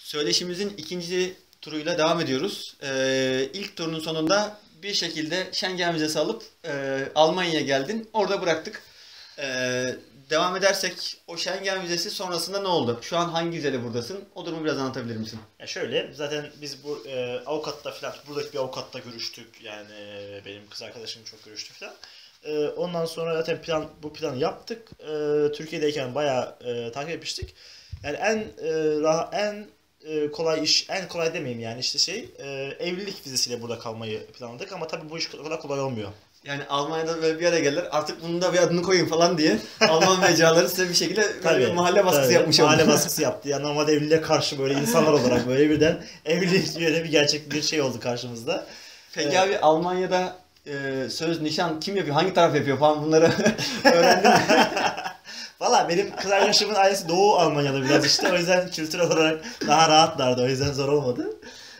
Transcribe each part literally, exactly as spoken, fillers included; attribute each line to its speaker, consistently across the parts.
Speaker 1: Söyleşimizin ikinci turuyla devam ediyoruz. Ee, ilk turun sonunda bir şekilde Schengen vizesi alıp e, Almanya'ya geldin. Orada bıraktık. Ee, devam edersek o Schengen vizesi sonrasında ne oldu? Şu an hangi vizeyle buradasın? O durumu biraz anlatabilir misin?
Speaker 2: Ya şöyle, zaten biz bu e, avukatla falan, buradaki bir avukatla görüştük. Yani e, benim kız arkadaşım çok görüştü falan. E, ondan sonra zaten plan bu planı yaptık. E, Türkiye'deyken bayağı e, takip etmiştik. Yani en e, rah en e, kolay iş, en kolay demeyeyim yani işte şey, e, evlilik vizesiyle burada kalmayı planladık ama tabii bu iş o kadar kolay olmuyor.
Speaker 1: Yani Almanya'da böyle bir araya geldiler. Artık bunun da bir adını koyun falan diye Alman mecraları size bir şekilde
Speaker 2: Tabii,
Speaker 1: mahalle baskısı
Speaker 2: tabii,
Speaker 1: yapmış
Speaker 2: mahalle
Speaker 1: oldu.
Speaker 2: baskısı yaptı. Yani normalde evliliğe karşı böyle insanlar olarak böyle birden evlilik böyle bir gerçek bir şey oldu karşımızda.
Speaker 1: Peki
Speaker 2: Ee,
Speaker 1: abi Almanya'da e, söz, nişan kim yapıyor? Hangi taraf yapıyor falan bunları öğrendin mi?
Speaker 2: Valla benim kız arkadaşımın ailesi Doğu Almanya'da biraz işte. O yüzden kültürel olarak daha rahatlardı. O yüzden zor olmadı.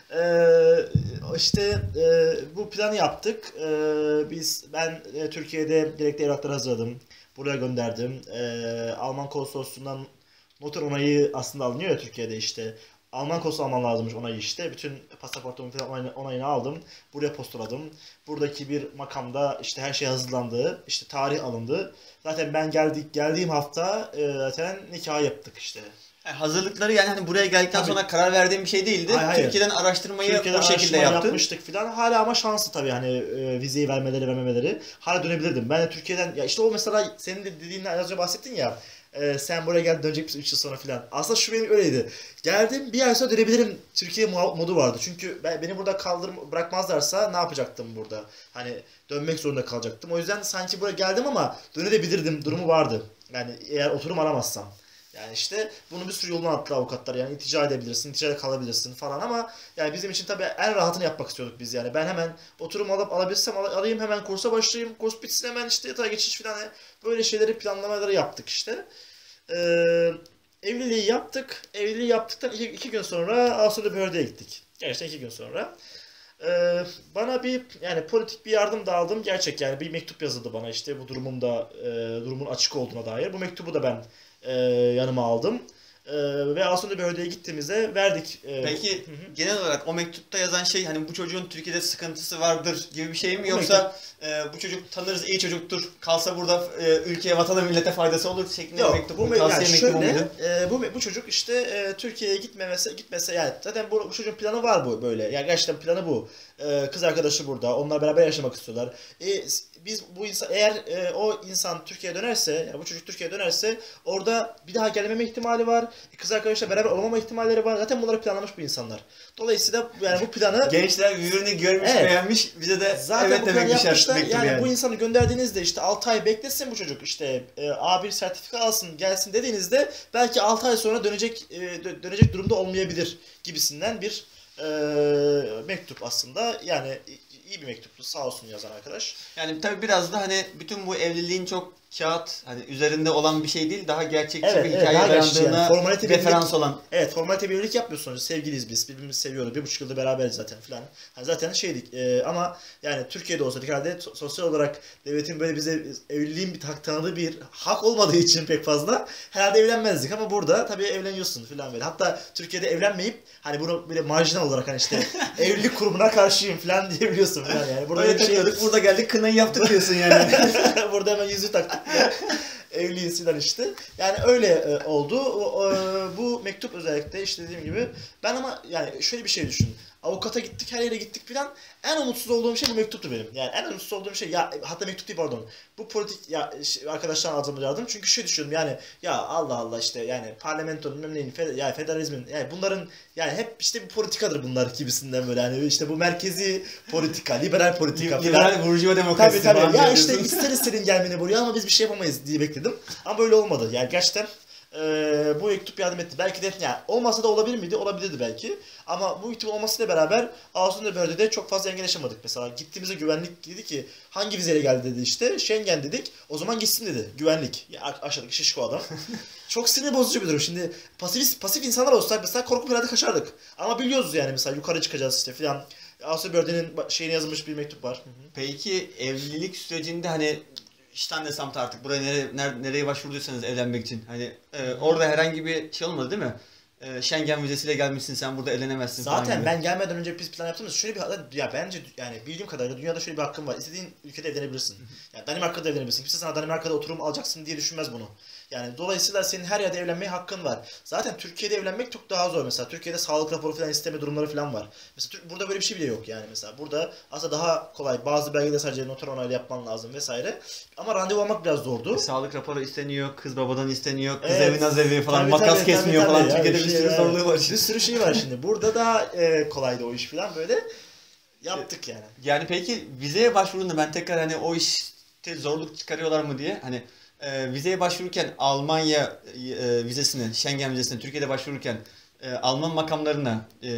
Speaker 2: Ee, işte e, bu planı yaptık. Ee, biz ben e, Türkiye'de gerekli evrakları hazırladım. Buraya gönderdim. Ee, Alman konsolosluğundan noter onayı aslında alınıyor ya Türkiye'de işte. Alman konsolosluğu alman lazımmış onayı işte. Bütün pasaportumun falan onayını, onayını aldım. Buraya postaladım. Buradaki bir makamda işte her şey hazırlandı. İşte tarih alındı. Zaten ben geldik geldiğim hafta e, zaten nikah yaptık işte.
Speaker 1: Yani hazırlıkları yani hani buraya geldikten
Speaker 2: Tabii.
Speaker 1: sonra karar verdiğin bir şey değildi.
Speaker 2: Hayır, hayır.
Speaker 1: Türkiye'den araştırmayı
Speaker 2: Türkiye'de
Speaker 1: o şekilde
Speaker 2: araştırma
Speaker 1: yaptın.
Speaker 2: yapmıştık filan. Hala ama şanslı tabii hani e, vizeyi vermeleri vermemeleri. Hala dönebilirdim. Ben de Türkiye'den ya işte o mesela senin de dediğinden az önce bahsettin ya. E, sen buraya gel dönecek misin üç yıl sonra filan. Aslında şu benim öyleydi. Geldim bir ay sonra dönebilirim Türkiye modu vardı. Çünkü ben, beni burada kaldırım bırakmazlarsa ne yapacaktım burada? Hani dönmek zorunda kalacaktım. O yüzden sanki buraya geldim ama dönebilirdim durumu vardı. Yani eğer oturum aramazsam. Yani işte bunu bir sürü yolunu attı avukatlar yani iltica edebilirsin, iltica kalabilirsin falan ama yani bizim için tabii en rahatını yapmak istiyorduk biz yani. Ben hemen oturum alıp alabilsem al- alayım hemen kursa başlayayım, kurs bitsin hemen işte yatağa geçiş falan böyle şeyleri planlamaları yaptık işte. Ee, evliliği yaptık. Evliliği yaptıktan iki, iki gün sonra Avusturya Behörde'ye gittik. Gerçekten iki gün sonra. Ee, bana bir yani politik bir yardım da aldım. Gerçek yani bir mektup yazıldı bana işte bu durumunda e, durumun açık olduğuna dair. Bu mektubu da ben e, yanıma aldım. E, ve Avusturya Behörde'ye gittiğimizde verdik. E,
Speaker 1: Peki
Speaker 2: hı hı.
Speaker 1: genel olarak o mektupta yazan şey hani bu çocuğun Türkiye'de sıkıntısı vardır gibi bir şey mi
Speaker 2: Bu
Speaker 1: yoksa e, bu çocuk tanırız iyi çocuktur kalsa burada e, ülkeye vatana millete faydası olur şeklinde bir
Speaker 2: Yok,
Speaker 1: mektup
Speaker 2: bu
Speaker 1: mu?
Speaker 2: me-
Speaker 1: Tavsiye
Speaker 2: yani
Speaker 1: mektubu
Speaker 2: şöyle,
Speaker 1: muydu?
Speaker 2: e, bu me- bu çocuk işte e, Türkiye'ye gitmemesi gitmese yani zaten bu, bu çocuğun planı var bu böyle. Yani gerçekten planı bu. E, kız arkadaşı burada. Onlar beraber yaşamak istiyorlar. E, s- biz bu insan eğer e, o insan Türkiye'ye dönerse, yani bu çocuk Türkiye'ye dönerse orada bir daha gelmeme ihtimali var. E, kız arkadaşla beraber olamama ihtimalleri var. Zaten bunları planlamış bu insanlar. Dolayısıyla yani bu planı
Speaker 1: Gençler birbirini görmüş
Speaker 2: Evet.
Speaker 1: beğenmiş bize de
Speaker 2: Zaten
Speaker 1: evet
Speaker 2: bu planı
Speaker 1: demek düşer
Speaker 2: yapmışlar.
Speaker 1: mektubu
Speaker 2: Yani,
Speaker 1: yani.
Speaker 2: bu insanı gönderdiğinizde işte altı ay beklesin bu çocuk işte e, A bir sertifika alsın gelsin dediğinizde belki altı ay sonra dönecek e, dö- dönecek durumda olmayabilir gibisinden bir e, mektup aslında. Yani i- iyi bir mektuptu sağ olsun yazan arkadaş.
Speaker 1: Yani tabii biraz da hani bütün bu evliliğin çok kağıt hani üzerinde olan bir şey değil daha gerçekçi
Speaker 2: Evet,
Speaker 1: bir
Speaker 2: evet,
Speaker 1: hikaye
Speaker 2: daha gerçekçi yani.
Speaker 1: dayandığına
Speaker 2: Formalite bir
Speaker 1: referans
Speaker 2: evlilik-
Speaker 1: olan.
Speaker 2: Evet formalite bir evlilik yapmıyorsunuz. Sevgiliyiz biz. Birbirimizi seviyoruz. Bir buçuk yılda beraberiz zaten filan. Hani zaten şeydik e, ama yani Türkiye'de olsaydık herhalde so- sosyal olarak devletin böyle bize evliliğin bir tak- tanıdığı bir hak olmadığı için pek fazla herhalde evlenmezdik ama burada tabii evleniyorsun filan böyle. Hatta Türkiye'de evlenmeyip hani bunu böyle marjinal olarak hani işte evlilik kurumuna karşıyım filan diyebiliyorsun filan yani. Burada
Speaker 1: Öyle
Speaker 2: öyle bir şey
Speaker 1: takıyorduk burada geldik kınayı yaptık diyorsun yani.
Speaker 2: burada hemen yüzüğü taktık. Evliyiz filan işte. Yani öyle e, oldu. O, o, bu mektup özellikle işte dediğim gibi. Ben ama yani şöyle bir şey düşün. Avukata gittik, her yere gittik filan. En umutsuz olduğum şey bu mektuptu benim. Yani en umutsuz olduğum şey ya hatta mektup değil pardon. Bu politik ya şey, arkadaşlar aldım yardım. Çünkü şey düşünüyorum yani ya Allah Allah işte yani parlamentonun bilmem neyin fed, yani federalizmin yani bunların yani hep işte bir politikadır bunlar gibisinden böyle hani işte bu merkezi politika, liberal politika filan.
Speaker 1: Liberal burjuva demokrasisi
Speaker 2: Tabii
Speaker 1: falan
Speaker 2: tabii. Ya
Speaker 1: diyorsun.
Speaker 2: işte ister isterin gelmeni buraya ama biz bir şey yapamayız diye bekledim. Ama böyle olmadı. Yani gerçekten eee, bu mektup yardım etti. Belki de yani olmasa da olabilir miydi? Olabilirdi belki. Ama bu mektup olmasıyla beraber Avusturya Behörde'de çok fazla engel yaşamadık. Mesela gittiğimizde güvenlik dedi ki hangi vizeyle geldi dedi işte. Schengen dedik. O zaman gitsin dedi. Güvenlik. Ya aşağıdaki şişko adam. Çok sinir bozucu bir durum. Şimdi pasif, pasif insanlar olsak mesela korkup herhalde kaçardık. Ama biliyoruz yani mesela yukarı çıkacağız işte filan. Avusturya Behörde'nin şeyine yazılmış bir mektup var. Hı hı.
Speaker 1: Peki evlilik sürecinde hani işte desem artık buraya nereye, ner- nereye başvurduysanız evlenmek için hani e, orada herhangi bir şey olmadı değil mi? e, Schengen vizesiyle gelmişsin sen burada evlenemezsin falan
Speaker 2: Zaten
Speaker 1: gibi.
Speaker 2: ben gelmeden önce biz plan yaptığımız şöyle bir ya bence yani bildiğim kadarıyla dünyada şöyle bir hakkın var. İstediğin ülkede evlenebilirsin. Yani Danimarka'da evlenebilirsin. Kimse sana Danimarka'da oturum alacaksın diye düşünmez bunu. Yani dolayısıyla senin her yerde evlenmeye hakkın var. Zaten Türkiye'de evlenmek çok daha zor mesela. Türkiye'de sağlık raporu falan isteme durumları falan var. Mesela burada böyle bir şey bile yok yani mesela. Burada aslında daha kolay. Bazı belgeleri sadece noter onaylı yapman lazım vesaire. Ama randevu almak biraz zordu.
Speaker 1: E, sağlık raporu isteniyor, kız babadan isteniyor, kız
Speaker 2: Evet.
Speaker 1: evi naz evi falan,
Speaker 2: Tabii,
Speaker 1: makas
Speaker 2: tabii,
Speaker 1: kesmiyor
Speaker 2: tabii,
Speaker 1: falan.
Speaker 2: tabii.
Speaker 1: Türkiye'de
Speaker 2: Ya,
Speaker 1: bir
Speaker 2: şey
Speaker 1: sürü
Speaker 2: var.
Speaker 1: zorluğu var.
Speaker 2: Bir sürü şey var şimdi. Burada daha e, kolaydı o iş falan böyle. Yaptık yani.
Speaker 1: Yani peki vizeye başvurduğunda ben tekrar hani o işte zorluk çıkarıyorlar mı diye hani e, vizeye başvururken Almanya e, vizesini, Schengen vizesini Türkiye'de başvururken e, Alman makamlarına e,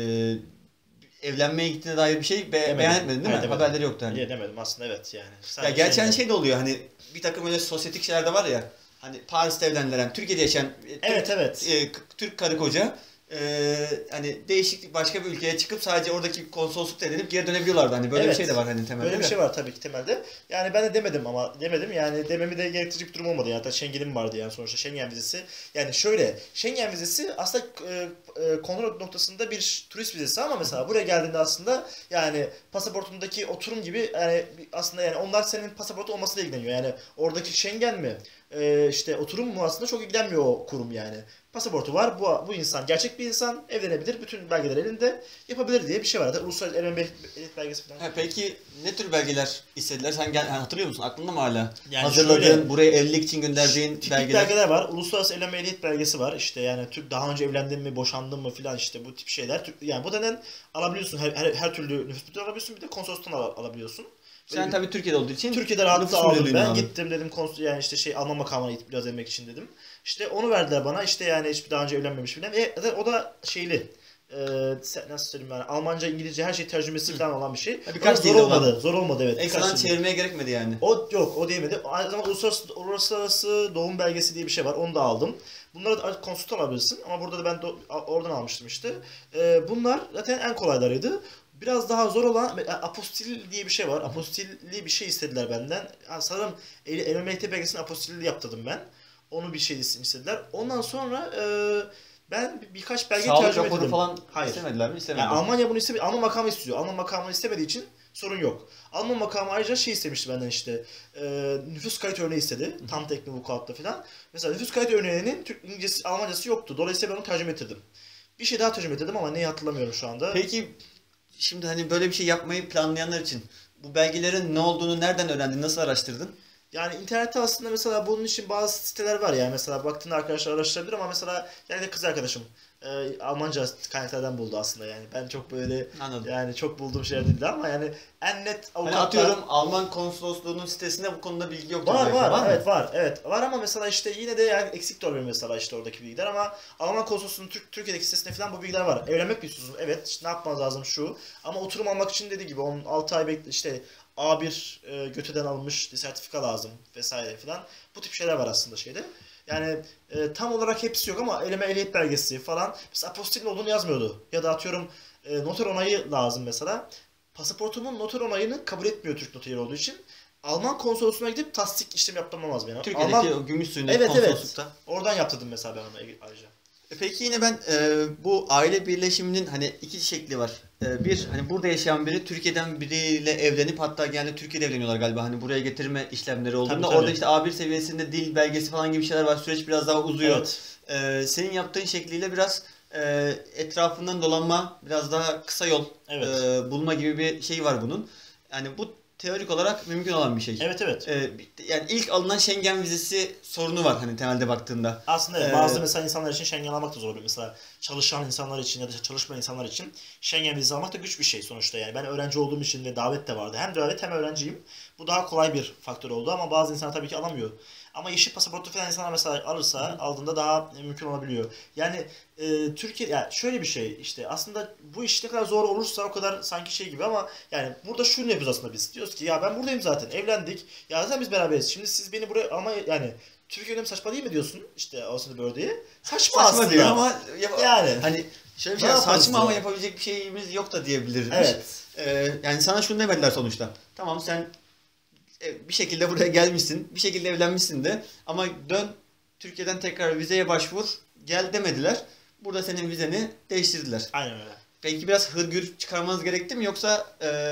Speaker 1: evlenmeye gittiğine dair bir şey be-
Speaker 2: Demedim.
Speaker 1: beyan etmedin değil mi?
Speaker 2: Hayır, demedim.
Speaker 1: Haberleri yoktu hani.
Speaker 2: Niye demedim aslında evet yani.
Speaker 1: Ya
Speaker 2: Sadece
Speaker 1: gerçi hani
Speaker 2: şey-
Speaker 1: şey de oluyor hani bir takım öyle sosyetik şeyler de var ya hani Paris'te evlendiren, Türkiye'de yaşayan e, Türk,
Speaker 2: Evet evet.
Speaker 1: e, k- Türk karı koca e, hani değişik başka bir ülkeye çıkıp sadece oradaki konsoloslukta evlenip geri dönebiliyorlardı hani böyle
Speaker 2: Evet.
Speaker 1: bir şey de var hani temelde.
Speaker 2: Böyle bir
Speaker 1: de.
Speaker 2: şey var tabii ki temelde. Yani ben de demedim ama demedim yani dememi de gerektirecek bir durum olmadı. Yani hatta Schengen'im vardı yani sonuçta Schengen vizesi. Yani şöyle Schengen vizesi aslında e, e, kontrol noktasında bir turist vizesi ama mesela buraya geldiğinde aslında yani pasaportundaki oturum gibi yani aslında yani onlar senin pasaportu olmasıyla ilgileniyor. Yani oradaki Schengen mi e, işte oturum mu aslında çok ilgilenmiyor o kurum yani. Pasaportu var. Bu, bu insan gerçek bir insan. Evlenebilir. Bütün belgeler elinde. Yapabilir diye bir şey var. Hatta uluslararası evlenme belgesi falan.
Speaker 1: Ha, peki ne tür belgeler istediler? Sen gel, ha, hatırlıyor musun? Aklında mı hala?
Speaker 2: Yani
Speaker 1: Hazırladığın,
Speaker 2: şöyle,
Speaker 1: buraya evlilik için gönderdiğin
Speaker 2: tipik
Speaker 1: belgeler.
Speaker 2: belgeler var. Uluslararası evlenme ehliyet belgesi var. İşte yani Türk daha önce evlendin mi, boşandın mı filan işte bu tip şeyler. Türk- Yani bu denen alabiliyorsun. Her, her, her türlü nüfus müdürlüğü alabiliyorsun. Bir de konsolosluğundan al- alabiliyorsun. Böyle
Speaker 1: Sen
Speaker 2: bir-
Speaker 1: tabii Türkiye'de olduğu için
Speaker 2: Türkiye'de rahatlıkla
Speaker 1: nüfus
Speaker 2: aldım
Speaker 1: müdürlüğünden
Speaker 2: ben.
Speaker 1: aldın.
Speaker 2: Gittim dedim konsul yani işte şey Alman makamına gidip biraz evlenmek için dedim. İşte onu verdiler bana. İşte yani hiçbir daha önce evlenmemiş filan. E zaten o da şeyli. E, se- nasıl söyleyeyim yani Almanca, İngilizce her şey tercümesi falan olan bir şey.
Speaker 1: Ha, birkaç
Speaker 2: Ama
Speaker 1: dil
Speaker 2: zor
Speaker 1: olan.
Speaker 2: olmadı. Zor olmadı evet.
Speaker 1: Ekstradan
Speaker 2: Birkaç dil.
Speaker 1: çevirmeye gerekmedi yani.
Speaker 2: O yok, o değmedi. Aynı zamanda uluslararası, uluslararası doğum belgesi diye bir şey var. Onu da aldım. Bunları da konsulta alabilirsin ama burada da ben do- oradan almıştım işte. Ee, bunlar zaten en kolaylarıydı. Biraz daha zor olan apostil diye bir şey var. Apostilli bir şey istediler benden. Ha, sanırım el- evlilik belgesini apostilli yaptırdım ben. Onu bir şey istediler. Ondan sonra e, ben bir- birkaç belge
Speaker 1: Sağlık
Speaker 2: tercüme
Speaker 1: raporu
Speaker 2: ettim.
Speaker 1: falan
Speaker 2: Hayır.
Speaker 1: istemediler mi? İstemediler.
Speaker 2: Yani Almanya bunu istemiyor. Alman makamı istiyor. Alman makamı istemediği için sorun yok. Alman makamı ayrıca şey istemişti benden işte. E, nüfus kayıt örneği istedi. Tam teknik vukuatta falan. Mesela nüfus kayıt örneğinin Türk İngilizcesi, Almancası yoktu. Dolayısıyla ben onu tercüme ettirdim. Bir şey daha tercüme ettirdim ama neyi hatırlamıyorum şu anda.
Speaker 1: Peki şimdi hani böyle bir şey yapmayı planlayanlar için bu belgelerin ne olduğunu nereden öğrendin? Nasıl araştırdın?
Speaker 2: Yani internette aslında mesela bunun için bazı siteler var ya mesela baktığında arkadaşlar araştırabilir ama mesela yani de kız arkadaşım e, Almanca kaynaklardan buldu aslında yani ben çok böyle
Speaker 1: Anladım.
Speaker 2: yani çok bulduğum şeyler değildi ama yani en net
Speaker 1: Hani
Speaker 2: avukatlar
Speaker 1: atıyorum Alman konsolosluğunun sitesinde bu konuda bilgi yoktur
Speaker 2: var
Speaker 1: belki.
Speaker 2: var,
Speaker 1: mı?
Speaker 2: evet var evet var ama mesela işte yine de yani eksik de olabilir mesela işte oradaki bilgiler ama Alman konsolosluğunun Türk Türkiye'deki sitesinde falan bu bilgiler var. Evlenmek mi istiyorsunuz? Evet işte ne yapmanız lazım şu ama oturum almak için dediği gibi on altı ay bekle işte A bir e, göteden alınmış sertifika lazım vesaire filan. Bu tip şeyler var aslında şeyde. Yani e, tam olarak hepsi yok ama eleme ehliyet belgesi falan. Mesela apostilin olduğunu yazmıyordu. Ya da atıyorum e, noter onayı lazım mesela. Pasaportumun noter onayını kabul etmiyor Türk noteri olduğu için. Alman konsolosluğuna gidip tasdik işlemi yaptırmam lazım yani.
Speaker 1: Türkiye'deki
Speaker 2: Alman,
Speaker 1: o gümüş suyundaki
Speaker 2: evet evet.
Speaker 1: konsoloslukta.
Speaker 2: Oradan yaptırdım mesela ben onu ayrıca.
Speaker 1: E Peki yine ben e, bu aile birleşiminin hani iki şekli var. E, bir hani burada yaşayan biri Türkiye'den biriyle evlenip hatta genelde Türkiye'de evleniyorlar galiba. Hani buraya getirme işlemleri olduğunda
Speaker 2: Tabii, tabii.
Speaker 1: orada işte A bir seviyesinde dil belgesi falan gibi şeyler var. Süreç biraz daha uzuyor.
Speaker 2: Evet.
Speaker 1: E, senin yaptığın şekliyle biraz e, etrafından dolanma, biraz daha kısa yol
Speaker 2: Evet.
Speaker 1: e, bulma gibi bir şey var bunun. Yani bu teorik olarak mümkün olan bir şey.
Speaker 2: Evet evet.
Speaker 1: E, yani ilk alınan Schengen vizesi sorunu var hani temelde baktığında.
Speaker 2: Aslında evet,
Speaker 1: Ee,
Speaker 2: bazı mesela insanlar için Schengen almak da zor oluyor. Mesela çalışan insanlar için ya da çalışmayan insanlar için Schengen vizesi almak da güç bir şey sonuçta yani. Ben öğrenci olduğum için ve davet de vardı. Hem davet hem öğrenciyim. Bu daha kolay bir faktör oldu ama bazı insanlar tabii ki alamıyor. Ama yeşil pasaportu falan insanlar mesela alırsa aldığında daha mümkün olabiliyor. Yani e, Türkiye yani şöyle bir şey işte aslında bu iş ne kadar zor olursa o kadar sanki şey gibi ama yani burada şunu yapıyoruz aslında biz. Diyoruz ki ya ben buradayım zaten evlendik. Ya zaten biz beraberiz. Şimdi siz beni buraya ama yani Türkiye'de mi saçma değil mi diyorsun? İşte Aslında böyle diye. Saçma,
Speaker 1: Saçma
Speaker 2: aslında.
Speaker 1: diyor ama yap-
Speaker 2: Yani.
Speaker 1: hani şöyle bir şey
Speaker 2: Ne
Speaker 1: var,
Speaker 2: yaparız
Speaker 1: saçma
Speaker 2: diyor.
Speaker 1: ama yapabilecek bir şeyimiz yok da diyebiliriz.
Speaker 2: Evet.
Speaker 1: Ee, yani sana şunu demediler sonuçta. Tamam sen e, bir şekilde buraya gelmişsin, bir şekilde evlenmişsin de ama dön Türkiye'den tekrar vizeye başvur, gel demediler. burada senin vizeni değiştirdiler.
Speaker 2: Aynen öyle.
Speaker 1: Peki biraz hırgür çıkarmanız gerekti mi yoksa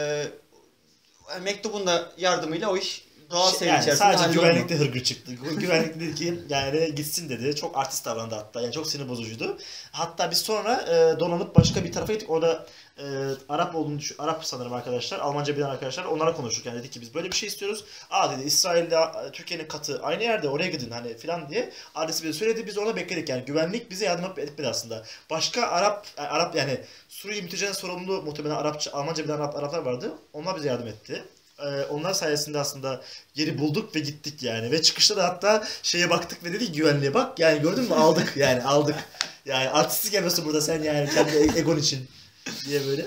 Speaker 1: e, mektubun da yardımıyla o iş doğal
Speaker 2: Şey,
Speaker 1: seyir
Speaker 2: yani
Speaker 1: içerisinde
Speaker 2: sadece
Speaker 1: halloldu
Speaker 2: güvenlikte
Speaker 1: mu?
Speaker 2: hırgür çıktı. Güvenlik dedi ki yani gitsin dedi. Çok artist davrandı hatta. Yani çok sinir bozucuydu. Hatta biz sonra e, donanıp başka bir tarafa gittik. Orada e, Arap olduğunu düşün, Arap sanırım arkadaşlar. Almanca bilen arkadaşlar. Onlara konuştuk. Yani dedik ki biz böyle bir şey istiyoruz. Aa dedi İsrail'de e, Türkiye'nin katı aynı yerde oraya gidin hani filan diye. Adresi bize söyledi. Biz orada bekledik. Yani güvenlik bize yardım etmedi aslında. Başka Arap yani Arap yani Suriye mülteciden sorumlu muhtemelen Arapça, Almanca bilen Arap, Araplar vardı. Onlar bize yardım etti. Onlar sayesinde aslında yeri bulduk ve gittik yani. Ve çıkışta da hatta şeye baktık ve dedik güvenliğe bak. Yani gördün mü aldık yani aldık. Yani artistik yapıyorsun burada sen yani kendi egon için diye böyle.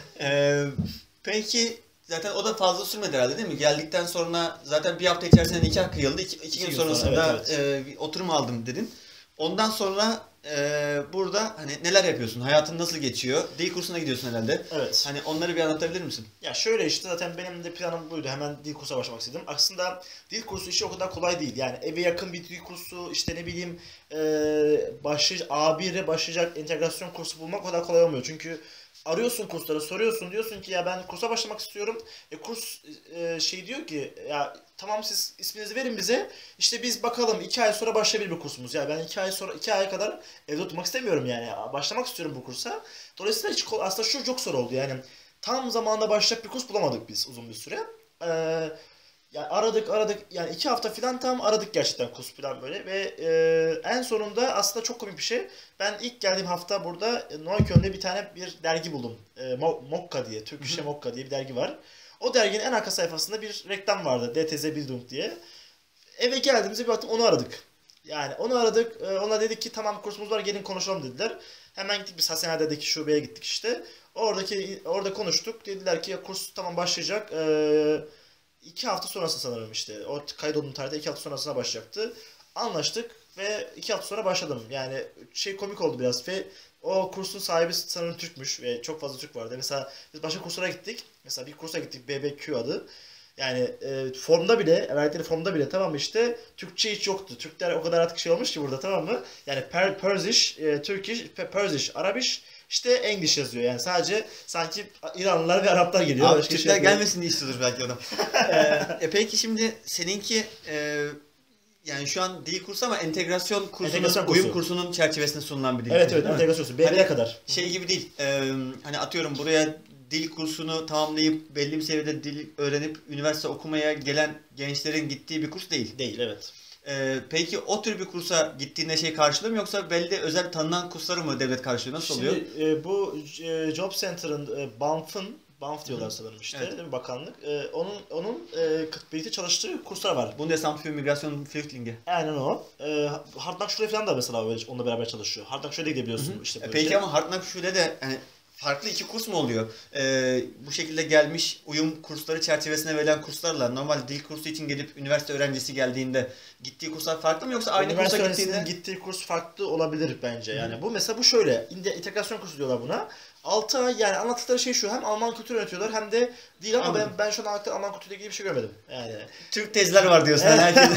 Speaker 1: Ee, peki zaten o da fazla sürmedi herhalde değil mi? Geldikten sonra zaten bir hafta içerisinde nikah kıyıldı. İki, iki, iki gün, gün sonrasında sonra, evet, evet. E, oturum aldım dedin. Ondan sonra e, burada hani neler yapıyorsun? Hayatın nasıl geçiyor? Dil kursuna gidiyorsun herhalde.
Speaker 2: Evet.
Speaker 1: Hani onları bir anlatabilir misin?
Speaker 2: Ya şöyle işte zaten benim de planım buydu. Hemen dil kursuna başlamak istedim. Aslında dil kursu işi o kadar kolay değil. Yani eve yakın bir dil kursu işte ne bileyim e, başlayacak A bir'e başlayacak entegrasyon kursu bulmak o kadar kolay olmuyor. Çünkü arıyorsun kurslara, soruyorsun, diyorsun ki ya ben kursa başlamak istiyorum. E kurs e, şey diyor ki ya tamam siz isminizi verin bize. İşte biz bakalım iki ay sonra başlayabilir bir kursumuz. Ya ben iki ay sonra iki ay kadar evde oturmak istemiyorum yani. Başlamak istiyorum bu kursa. Dolayısıyla hiç aslında şu çok zor oldu yani. Tam zamanında başlayacak bir kurs bulamadık biz uzun bir süre. Ee, yani aradık aradık yani iki hafta falan tam aradık gerçekten kurs falan böyle ve e, en sonunda aslında çok komik bir şey. Ben ilk geldiğim hafta burada Neukölln'de bir tane bir dergi buldum. E, Mokka diye, Türkçe Mokka diye bir dergi var. O derginin en arka sayfasında bir reklam vardı. D T Z Bildung diye. Eve geldiğimizde bir baktım onu aradık. Yani onu aradık. E, ona dedik ki tamam kursumuz var gelin konuşalım dediler. Hemen gittik biz Hasanede'deki şubeye gittik işte. Oradaki orada konuştuk. Dediler ki ya kurs tamam başlayacak. Eee iki hafta sonrası sanırım işte. O kaydolduğum tarihte iki hafta sonrasına başlayacaktı. Anlaştık ve iki hafta sonra başladım. Yani şey komik oldu biraz ve o kursun sahibi sanırım Türkmüş ve çok fazla Türk vardı. Mesela biz başka kurslara gittik. Mesela bir kursa gittik B B Q adı. Yani e, formda bile, verdikleri formda bile tamam mı işte Türkçe hiç yoktu. Türkler o kadar artık şey olmuş ki burada tamam mı? Yani per, Persish, e, Turkish, Persish, Arabiş, işte English yazıyor. Yani sadece sanki İranlılar ve Araplar geliyor.
Speaker 1: Abi
Speaker 2: Başka
Speaker 1: Türkler
Speaker 2: şey
Speaker 1: gelmesin diye istiyordur belki adam. ee, e, peki şimdi seninki e, yani şu an dil kursu ama entegrasyon kursunun,
Speaker 2: Entegrasyon kursu.
Speaker 1: uyum kursunun çerçevesinde sunulan bir dil
Speaker 2: Evet
Speaker 1: kursu,
Speaker 2: evet
Speaker 1: değil mi?
Speaker 2: entegrasyon kursu. B bir'e
Speaker 1: Hani
Speaker 2: kadar.
Speaker 1: şey gibi değil. E, hani atıyorum buraya dil kursunu tamamlayıp belli bir seviyede dil öğrenip üniversite okumaya gelen gençlerin gittiği bir kurs değil.
Speaker 2: Değil evet.
Speaker 1: Ee, peki o tür bir kursa gittiğinde şey karşılıyor mu yoksa belli özel tanınan kursları mı devlet karşılıyor? Nasıl
Speaker 2: Şimdi,
Speaker 1: oluyor?
Speaker 2: e, bu e, Job Center'ın e, BAMF'ın BAMF diyorlar sanırım işte
Speaker 1: Evet.
Speaker 2: değil mi bakanlık. E, onun onun e, birlikte çalıştığı kurslar var.
Speaker 1: Bundesamt für Migration Flüchtlinge.
Speaker 2: Aynen o. E, Hartnackschule falan da mesela öyle onunla beraber çalışıyor. Hartnackschule'de gidebiliyorsun işte
Speaker 1: E,
Speaker 2: böyle.
Speaker 1: peki ama Hartnackschule de hani farklı iki kurs mu oluyor? Ee, bu şekilde gelmiş uyum kursları çerçevesine verilen kurslarla normal dil kursu için gelip üniversite öğrencisi geldiğinde gittiği kurslar farklı mı yoksa aynı kursa gittiğinde?
Speaker 2: Gittiği kurs farklı olabilir bence. Yani Hı. bu mesela bu şöyle integrasyon kursu diyorlar buna. altı ay yani anlattıkları şey şu hem Alman kültürü öğretiyorlar hem de değil ama ben, ben şu an Alman kültürüyle ilgili bir şey görmedim. Yani
Speaker 1: Türk tezler var diyorsun evet. Herkes.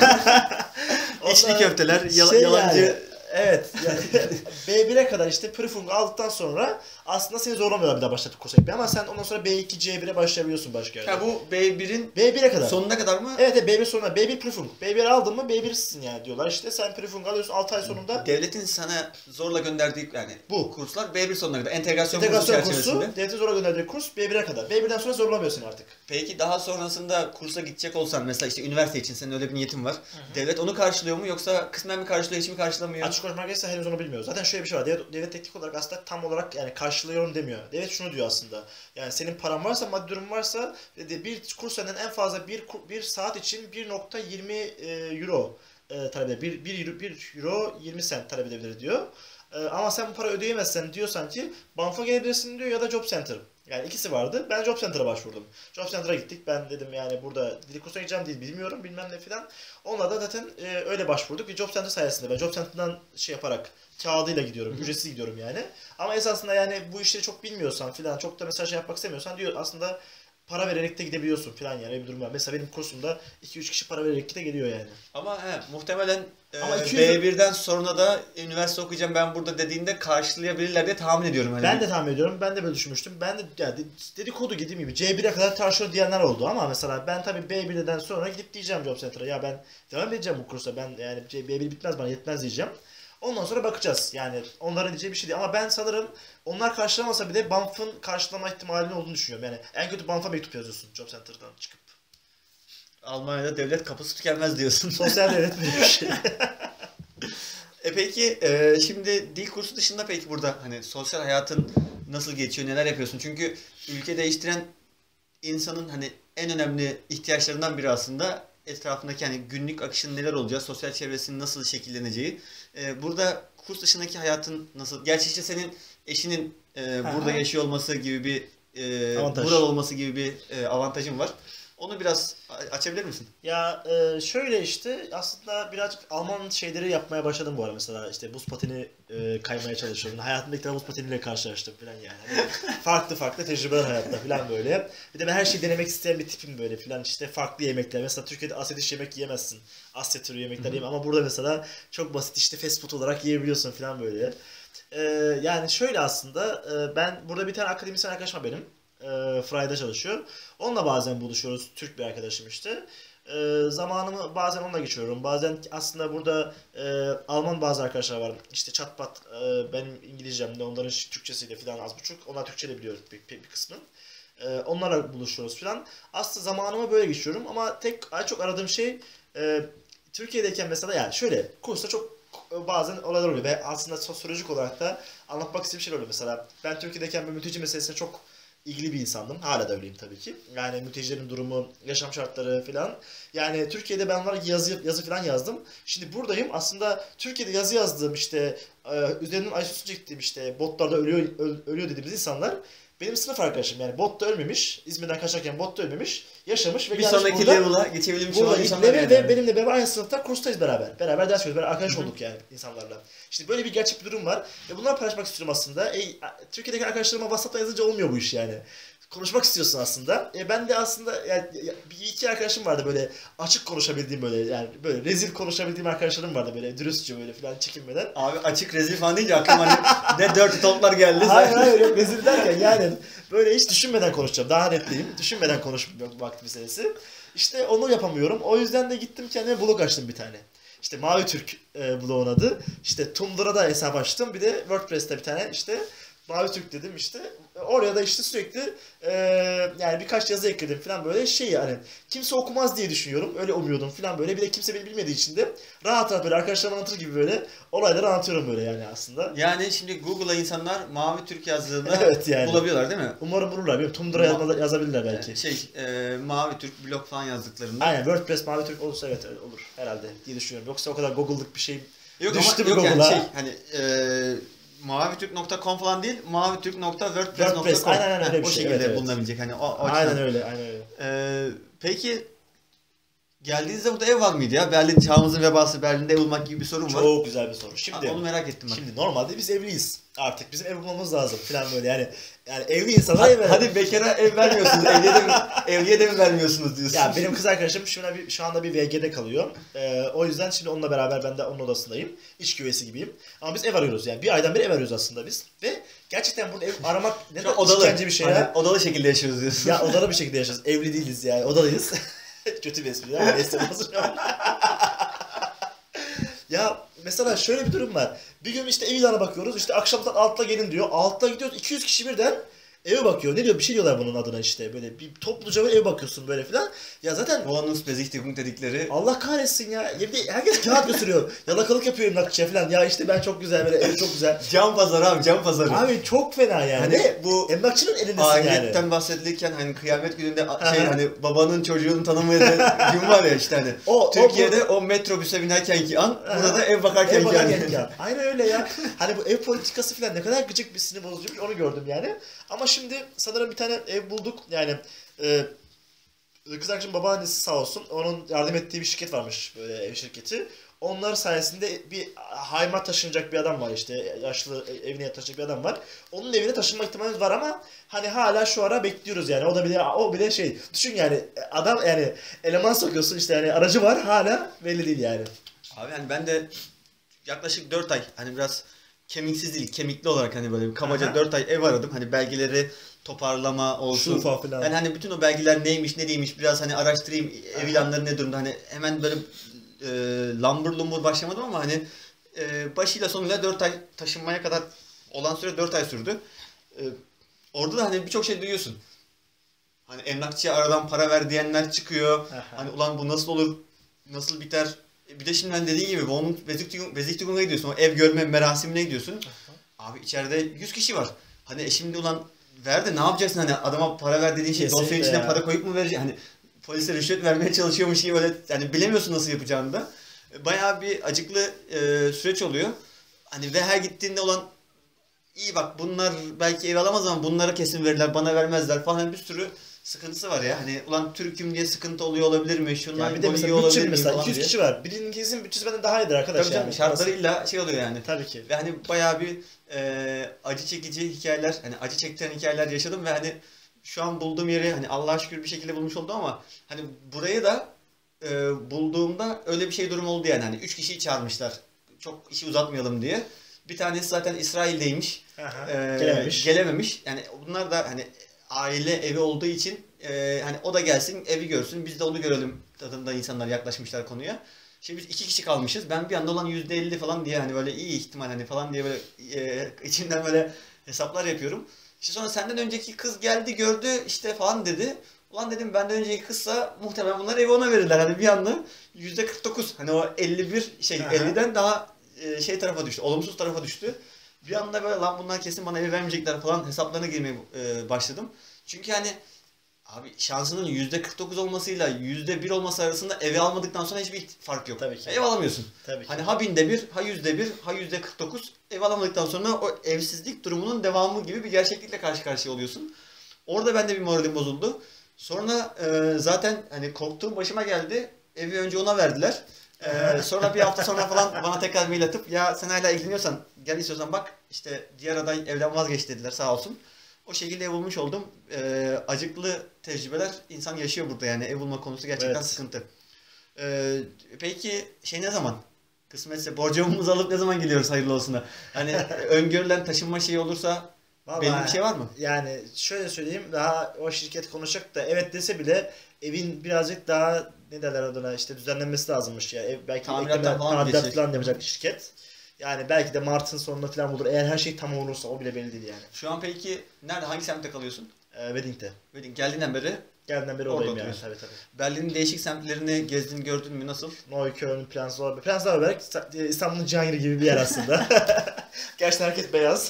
Speaker 1: İçli köfteler, yal- şey yalancı yani.
Speaker 2: Evet. Yani B bir'e kadar işte Prüfung aldıktan sonra aslında seni zorlamıyorlar bir daha başlatıp kursa gitmeye ama sen ondan sonra B iki, C bir'e başlayabiliyorsun başka yerde.
Speaker 1: Ha bu B bir'in
Speaker 2: B bir'e kadar.
Speaker 1: Sonuna kadar mı?
Speaker 2: Evet, evet B bir sonuna. B bir Prüfung. B bir aldın mı B bir'sin yani diyorlar işte. Sen Prüfung alıyorsun altı ay sonunda.
Speaker 1: Devletin sana zorla gönderdiği yani
Speaker 2: bu
Speaker 1: kurslar B bir sonuna kadar. Entegrasyon,
Speaker 2: Entegrasyon
Speaker 1: kursu
Speaker 2: kursu
Speaker 1: çerçevesinde.
Speaker 2: Devletin zorla gönderdiği kurs B bir'e kadar. B bir'den sonra zorlamıyorsun artık.
Speaker 1: Peki daha sonrasında kursa gidecek olsan mesela işte üniversite için senin öyle bir niyetin var. Hı hı. Devlet onu karşılıyor mu yoksa kısmen mi karşılıyor hiç mi karşılamıyor?
Speaker 2: Açık konuşmak gerekirse henüz onu bilmiyoruz. Zaten şöyle bir şey var. Devlet, devlet teknik olarak aslında tam olarak yani karşılıyorum demiyor. Devlet şunu diyor aslında. Yani senin paran varsa, maddi durum varsa bir kurs senden en fazla bir, bir saat için bir nokta yirmi euro e, talep edebilir. bir euro yirmi sent talep edebilir diyor. E, ama sen bu para ödeyemezsen diyorsan ki banka gelebilirsin diyor ya da Job Center. Yani ikisi vardı. Ben Job Center'a başvurdum. Job Center'a gittik. Ben dedim yani burada dil kursuna gideceğim değil bilmiyorum bilmem ne filan. Onunla da zaten e, öyle başvurduk. Bir Job Center sayesinde ben Job Center'dan şey yaparak kağıdıyla gidiyorum. Ücretsiz gidiyorum yani. Ama esasında yani bu işleri çok bilmiyorsan filan çok da mesela şey yapmak istemiyorsan diyor aslında para vererek de gidebiliyorsun falan yani öyle bir durum var. Mesela benim kursumda iki üç kişi para vererek de geliyor yani.
Speaker 1: Ama he, muhtemelen e,
Speaker 2: Ama iki yüz
Speaker 1: B birden sonra da üniversite okuyacağım ben burada dediğinde karşılayabilirler diye tahmin ediyorum. Hani
Speaker 2: Ben
Speaker 1: bir-
Speaker 2: de tahmin ediyorum. Ben de böyle düşünmüştüm. Ben de ya, de- dedikodu dediğim gibi C bire kadar tartışıyor diyenler oldu ama mesela ben tabii B birden sonra gidip diyeceğim Job Center'a ya ben devam edeceğim bu kursa. Ben yani C- B bir bitmez bana yetmez diyeceğim. Ondan sonra bakacağız. Yani onların diyeceği bir şey değil. Ama ben sanırım onlar karşılamasa bile BAMF'ın karşılama ihtimalinin olduğunu düşünüyorum. Yani en kötü BAMF'a mektup yazıyorsun Job Center'dan çıkıp.
Speaker 1: Almanya'da devlet kapısı tükenmez diyorsun.
Speaker 2: Sosyal devlet böyle bir şey.
Speaker 1: E peki e, şimdi dil kursu dışında peki burada hani sosyal hayatın nasıl geçiyor, neler yapıyorsun? Çünkü ülke değiştiren insanın hani en önemli ihtiyaçlarından biri aslında etrafındaki hani günlük akışın neler olacağı, sosyal çevresinin nasıl şekilleneceği. E, burada kurs dışındaki hayatın nasıl? Gerçi işte senin eşinin e, burada
Speaker 2: Aha.
Speaker 1: yaşıyor olması gibi bir e,
Speaker 2: Avantaj.
Speaker 1: buralı olması gibi bir e, avantajın var. Onu biraz a- açabilir misin?
Speaker 2: Ya e, şöyle işte aslında birazcık Alman şeyleri yapmaya başladım bu ara mesela işte buz pateni e, kaymaya çalışıyorum. Hayatımda ilk defa buz pateniyle karşılaştım falan yani. Hani farklı farklı tecrübeler hayatta falan böyle. Bir de ben her şeyi denemek isteyen bir tipim böyle falan işte farklı yemekler. Mesela Türkiye'de Asya dışı yemek yiyemezsin. Asya türü yemekler yiyemem ama burada mesela çok basit işte fast food olarak yiyebiliyorsun falan böyle. E, Yani şöyle aslında e, ben burada bir tane akademisyen arkadaşım var benim. E, Fry'da çalışıyor. Onunla bazen buluşuyoruz. Türk bir arkadaşım işte. Ee, zamanımı bazen onunla geçiriyorum. Bazen aslında burada e, Alman bazı arkadaşlar var. İşte çat pat e, benim İngilizcemde onların Türkçesiyle falan az buçuk. Onlar Türkçe de biliyor bir, bir, bir kısmı. Ee, onlarla buluşuyoruz falan. Aslında zamanımı böyle geçiriyorum ama tek en çok aradığım şey e, Türkiye'deyken mesela yani şöyle kursta çok e, bazen olaylar oluyor ve aslında sosyolojik olarak da anlatmak istediğim şey oluyor mesela. Ben Türkiye'deyken bir mülteci meselesine çok ilgili bir insandım. Hala da öyleyim tabii ki. Yani mültecilerin durumu, yaşam şartları falan. Yani Türkiye'de ben onlara yazı yazı falan yazdım. Şimdi buradayım. Aslında Türkiye'de yazı yazdığım işte e, üzerinden I S O çektiğim işte botlarda ölüyor öl- ölüyor dediğimiz insanlar benim sınıf arkadaşım. Yani botta ölmemiş. İzmir'den kaçarken botta ölmemiş. Yaşamış ve
Speaker 1: Bir
Speaker 2: gelmiş
Speaker 1: sonraki
Speaker 2: burada.
Speaker 1: level'a geçebilmiş
Speaker 2: Burada
Speaker 1: olan insanlar
Speaker 2: ipleri
Speaker 1: yani.
Speaker 2: ve benimle beraber aynı sınıfta kurstayız beraber. Beraber ders veriyoruz. Beraber arkadaş olduk yani insanlarla. İşte böyle bir gerçek bir durum var. Ve bunları paylaşmak istiyorum aslında. E, Türkiye'deki arkadaşlarıma WhatsApp'ta yazınca olmuyor bu iş yani. Konuşmak istiyorsun aslında. E, ben de aslında yani, ya- bir iki arkadaşım vardı böyle açık konuşabildiğim böyle yani böyle rezil konuşabildiğim arkadaşlarım vardı böyle dürüstçe böyle falan çekinmeden.
Speaker 1: Abi açık rezil falan deyince aklıma hani ne dört toplar geldi.
Speaker 2: Hayır hayır yok rezil derken yani böyle hiç düşünmeden konuşacağım. Daha netliyim. Düşünmeden konuşmak vakti meselesi. İşte onu yapamıyorum. O yüzden de gittim kendime blog açtım bir tane. İşte Mavi Türk e, blogun adı. İşte Tumblr'da hesap açtım. Bir de WordPress'te bir tane işte Mavi Türk dedim işte. Oraya da işte sürekli e, yani birkaç yazı ekledim falan böyle şey yani kimse okumaz diye düşünüyorum. Öyle umuyordum falan böyle. Bir de kimse beni bilmediği için de rahat rahat böyle arkadaşlarıma anlatır gibi böyle olayları anlatıyorum böyle yani aslında.
Speaker 1: Yani şimdi Google'a insanlar Mavi Türk yazdığında
Speaker 2: Evet yani.
Speaker 1: bulabiliyorlar değil mi?
Speaker 2: Umarım bulurlar. Bilmiyorum. Tumblr'a yazma- yazabilirler belki.
Speaker 1: Ee, Şey, e, Mavi Türk blog falan yazdıklarında.
Speaker 2: Aynen WordPress Mavi Türk olursa evet olur herhalde diye düşünüyorum. Yoksa o kadar Google'lık bir şey
Speaker 1: Yok
Speaker 2: düştü
Speaker 1: ama
Speaker 2: mü
Speaker 1: yok yani
Speaker 2: Google'a?
Speaker 1: şey hani e, mavitürk nokta com falan değil mavitürk nokta wordpress nokta com.
Speaker 2: WordPress, aynen, aynen, öyle bir
Speaker 1: o
Speaker 2: şey,
Speaker 1: şekilde
Speaker 2: evet, evet.
Speaker 1: bulunabilecek hani o, o
Speaker 2: Aynen
Speaker 1: açıdan.
Speaker 2: öyle, aynen öyle.
Speaker 1: Ee, peki geldiğinizde burada ev var mıydı ya? Berlin çağımızın vebası Berlin'de ev bulmak gibi bir sorun var.
Speaker 2: Çok güzel bir soru.
Speaker 1: Ha,
Speaker 2: Şimdi
Speaker 1: onu merak ettim ben.
Speaker 2: şimdi normalde biz evliyiz. Artık bizim ev bulmamız lazım falan böyle yani. Yani evli insanlar ev
Speaker 1: Hadi,
Speaker 2: verir.
Speaker 1: hadi bekara ev vermiyorsunuz. Evliye de mi, evliye de mi vermiyorsunuz diyorsun.
Speaker 2: Ya benim kız arkadaşım şu an bir, şu anda bir V G'de kalıyor. Ee, o yüzden şimdi onunla beraber ben de onun odasındayım. İç güveysi gibiyim. Ama biz ev arıyoruz yani. Bir aydan beri ev arıyoruz aslında biz. Ve gerçekten burada ev aramak ne
Speaker 1: Çok
Speaker 2: kadar
Speaker 1: odalı.
Speaker 2: işkence bir şey
Speaker 1: Hani
Speaker 2: ya.
Speaker 1: odalı şekilde yaşıyoruz diyorsun.
Speaker 2: Ya odalı bir şekilde yaşıyoruz. Evli değiliz yani. Odalıyız. Kötü bir espri ama neyse olsun. Ya mesela şöyle bir durum var. Bir gün işte ev ilanına bakıyoruz. İşte akşamdan altta gelin diyor. Altta gidiyoruz. iki yüz kişi birden eve bakıyor. Ne diyor? Bir şey diyorlar bunun adına işte. Böyle bir topluca bir eve bakıyorsun böyle filan. Ya zaten
Speaker 1: Bonus Besichtigung dedikleri.
Speaker 2: Allah kahretsin ya. Ya bir de herkes kağıt gösteriyor. Yalakalık yapıyor emlakçıya falan. Ya işte ben çok güzel böyle ev çok güzel.
Speaker 1: Cam pazarı abi cam pazarı.
Speaker 2: Abi çok fena yani.
Speaker 1: Hani
Speaker 2: Ve
Speaker 1: bu
Speaker 2: emlakçının elindesin
Speaker 1: ahiretten
Speaker 2: yani.
Speaker 1: bahsedilirken hani kıyamet gününde a- şey
Speaker 2: Aha.
Speaker 1: hani babanın çocuğunu tanımadığı gün var ya işte hani.
Speaker 2: O- o
Speaker 1: Türkiye'de o, metrobüse binerkenki an, burada da ev bakarken
Speaker 2: Ev bakarken
Speaker 1: an.
Speaker 2: ya. Aynen öyle ya. Hani bu ev politikası falan ne kadar gıcık bir sinir bozucuymuş onu gördüm yani. Ama şimdi sanırım bir tane ev bulduk. Yani e, kız arkadaşım babaannesi sağ olsun. Onun yardım ettiği bir şirket varmış böyle ev şirketi. onlar sayesinde bir hayma taşınacak bir adam var işte. Yaşlı evine taşınacak bir adam var. Onun evine taşınma ihtimalimiz var ama hani hala şu ara bekliyoruz yani. O da bile o bile şey. Düşün yani adam yani eleman sokuyorsun işte yani aracı var hala belli değil yani.
Speaker 1: Abi hani ben de yaklaşık dört ay hani biraz kemiksiz değil kemikli olarak hani böyle kabaca
Speaker 2: Aha.
Speaker 1: dört ay ev aradım. Hani belgeleri toparlama olsun.
Speaker 2: Şufa falan.
Speaker 1: Yani hani bütün o belgeler neymiş ne değilmiş biraz hani araştırayım ev ilanları ne durumda. Hani hemen böyle e, lambur lumbur başlamadım ama hani e, başıyla sonuyla dört ay taşınmaya kadar olan süre dört ay sürdü. E, orada da hani birçok şey duyuyorsun. Hani emlakçıya aradan para ver diyenler çıkıyor.
Speaker 2: Aha.
Speaker 1: Hani ulan bu nasıl olur? Nasıl biter? E, Bir de şimdi ben dediğin gibi onun Veziktigun'a gidiyorsun. O ev görme merasimine gidiyorsun. Abi içeride yüz kişi var. Hani e şimdi ulan ver de ne yapacaksın hani adama para ver dediğin şey
Speaker 2: Kesinlikle
Speaker 1: dosyanın içine
Speaker 2: ya.
Speaker 1: para koyup mu vereceksin? Hani polise rüşvet vermeye çalışıyormuş gibi böyle hani bilemiyorsun nasıl yapacağını da. E, Bayağı bir acıklı e, süreç oluyor. Hani ve her gittiğinde olan iyi bak bunlar belki ev alamaz ama bunlara kesin verirler bana vermezler falan bir sürü sıkıntısı var ya. Hani ulan Türk'üm diye sıkıntı oluyor olabilir mi? Şundan
Speaker 2: Ya bir de
Speaker 1: gol iyi
Speaker 2: mesela
Speaker 1: olabilir
Speaker 2: bütçe
Speaker 1: mi
Speaker 2: mesela
Speaker 1: falan
Speaker 2: iki yüz
Speaker 1: diye.
Speaker 2: kişi var. Birincisi bütçesi benden daha iyidir arkadaş
Speaker 1: Tabii canım
Speaker 2: yani.
Speaker 1: şartlarıyla şey oluyor yani.
Speaker 2: Tabii ki.
Speaker 1: Ve hani bayağı bir e, acı çekici hikayeler, hani acı çektiren hikayeler yaşadım ve hani şu an bulduğum yeri hani Allah'a şükür bir şekilde bulmuş oldum ama hani burayı da e, bulduğumda öyle bir şey durum oldu yani. Hani üç kişiyi çağırmışlar. Çok işi uzatmayalım diye. Bir tanesi zaten İsrail'deymiş.
Speaker 2: Aha.
Speaker 1: E,
Speaker 2: Gelememiş.
Speaker 1: Gelememiş. Yani bunlar da hani aile evi olduğu için e, hani o da gelsin evi görsün biz de onu görelim tadında insanlar yaklaşmışlar konuya. Şimdi biz iki kişi kalmışız. Ben bir anda olan yüzde elli falan diye hani böyle iyi ihtimal hani falan diye böyle e, içimden böyle hesaplar yapıyorum. İşte sonra senden önceki kız geldi gördü işte falan dedi. Ulan dedim benden önceki kızsa muhtemelen bunlar evi ona verirler. Hani bir anda yüzde kırk dokuz hani o elli bir şey
Speaker 2: Aha.
Speaker 1: elliden daha e, şey tarafa düştü. Olumsuz tarafa düştü. Bir anda böyle lan bunlar kesin bana ev vermeyecekler falan hesaplarına girmeye e, başladım. Çünkü hani abi şansının yüzde kırk dokuz olmasıyla yüzde bir olması arasında evi almadıktan sonra hiçbir fark yok.
Speaker 2: Tabii ki.
Speaker 1: Ev alamıyorsun.
Speaker 2: Tabii ki.
Speaker 1: Hani ha binde bir, ha yüzde bir, ha yüzde kırk dokuz ev alamadıktan sonra o evsizlik durumunun devamı gibi bir gerçeklikle karşı karşıya oluyorsun. Orada bende bir moralim bozuldu. Sonra e, zaten hani korktuğum başıma geldi. Evi önce ona verdiler. E, sonra bir hafta sonra falan bana tekrar mail atıp ya sen hala ilgileniyorsan gel istiyorsan bak işte diğer aday evden vazgeç dediler sağ olsun. O şekilde ev bulmuş oldum. Ee, acıklı tecrübeler insan yaşıyor burada yani ev bulma konusu gerçekten
Speaker 2: Evet.
Speaker 1: sıkıntı. Ee, peki şey ne zaman? Kısmetse borcumuzu alıp ne zaman gidiyoruz hayırlı olsuna? Hani öngörülen taşınma şeyi olursa belli bir şey var mı?
Speaker 2: Yani şöyle söyleyeyim daha o şirket konuşacak da evet dese bile evin birazcık daha ne derler adına işte düzenlenmesi lazımmış ya. Ev belki
Speaker 1: Tamirattan
Speaker 2: ekleme,
Speaker 1: falan mı
Speaker 2: tadilat
Speaker 1: geçecek?
Speaker 2: falan yapacak şirket. Yani belki de Mart'ın sonunda falan bulur. Eğer her şey tam olursa o bile belli değil yani.
Speaker 1: Şu an peki nerede hangi semtte kalıyorsun?
Speaker 2: Ee, Wedding'de.
Speaker 1: Wedding geldiğinden beri
Speaker 2: Geldiğinden beri
Speaker 1: orada
Speaker 2: oradayım yani.
Speaker 1: oturuyorsun.
Speaker 2: Tabii tabii.
Speaker 1: Berlin'in değişik semtlerini gezdin gördün mü nasıl?
Speaker 2: Neukölln, Prenzlauer Berg. Prenzlauer Berg İstanbul'un Cihangir gibi bir yer aslında. Gerçekten herkes beyaz.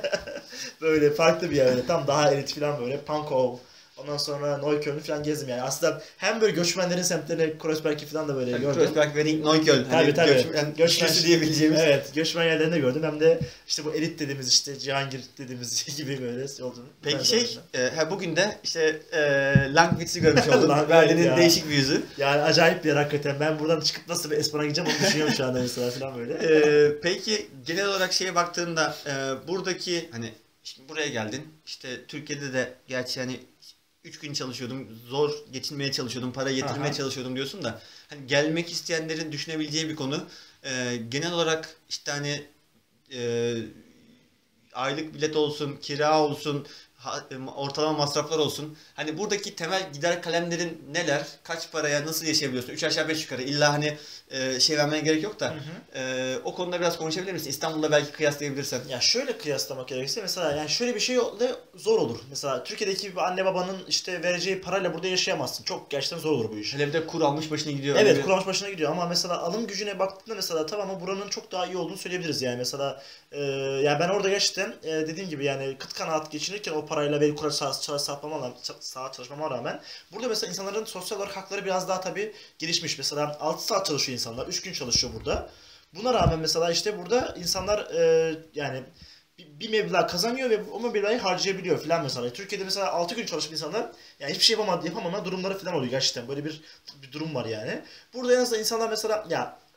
Speaker 2: Böyle farklı bir yer. Böyle. Tam daha elit falan böyle. Pankow. Ondan sonra Neukölln'ü falan gezdim yani. Aslında hem böyle göçmenlerin semtlerine Kreuzberg'i falan da böyle
Speaker 1: Yani
Speaker 2: gördüm.
Speaker 1: Kreuzberg, Wedding, Neukölln. Hani
Speaker 2: Tabii tabii.
Speaker 1: Göçmen,
Speaker 2: Göçmen-
Speaker 1: üçlüsü diyebileceğimiz.
Speaker 2: Evet, göçmen yerlerinde gördüm. Hem de işte bu elit dediğimiz işte Cihangir dediğimiz gibi böyle olduğunu.
Speaker 1: Peki şey, e, ha bugün de işte e, Langwitz'i görmüş oldum.
Speaker 2: Langwitz
Speaker 1: Berlin'in
Speaker 2: ya.
Speaker 1: değişik bir yüzü.
Speaker 2: Yani acayip bir yer hakikaten. Ben buradan çıkıp nasıl bir Espan'a gideceğim onu düşünüyorum şu anda mesela falan böyle.
Speaker 1: E, peki genel olarak şeye baktığında e, buradaki hani şimdi buraya geldin. İşte Türkiye'de de gerçi hani üç gün çalışıyordum, zor geçinmeye çalışıyordum, para getirmeye
Speaker 2: Aha.
Speaker 1: çalışıyordum diyorsun da hani gelmek isteyenlerin düşünebileceği bir konu. E, genel olarak işte hani e, aylık bilet olsun, kira olsun, ha- ortalama masraflar olsun. Hani buradaki temel gider kalemlerin neler? Kaç paraya nasıl yaşayabiliyorsun? Üç aşağı beş yukarı. İlla hani e, şey vermeye gerek yok da.
Speaker 2: Hı hı.
Speaker 1: e, o konuda biraz konuşabilir misin? İstanbul'da belki kıyaslayabilirsen.
Speaker 2: Ya şöyle kıyaslamak gerekirse mesela yani şöyle bir şey de zor olur. Mesela Türkiye'deki bir anne babanın işte vereceği parayla burada yaşayamazsın. Çok gerçekten zor olur bu iş.
Speaker 1: Hele bir de kur almış başına gidiyor.
Speaker 2: Evet,
Speaker 1: Hani
Speaker 2: kullanmış başına gidiyor ama mesela alım gücüne baktığında mesela tamam ama buranın çok daha iyi olduğunu söyleyebiliriz yani mesela e, yani ben orada gerçekten e, dediğim gibi yani kıt kanaat geçinirken o parayla ve kura saat çalışmama saat çalışmama rağmen burada mesela insanların sosyal olarak hakları biraz daha tabii gelişmiş. Mesela altı saat çalışıyor insanlar, üç gün çalışıyor burada. Buna rağmen mesela işte burada insanlar e, yani bir, bir meblağ kazanıyor ve o meblağı harcayabiliyor filan mesela. Türkiye'de mesela altı gün çalışan insanlar yani hiçbir şey yapamadı, yapamama durumları filan oluyor gerçekten. Böyle bir bir durum var yani. Burada en azından insanlar mesela ya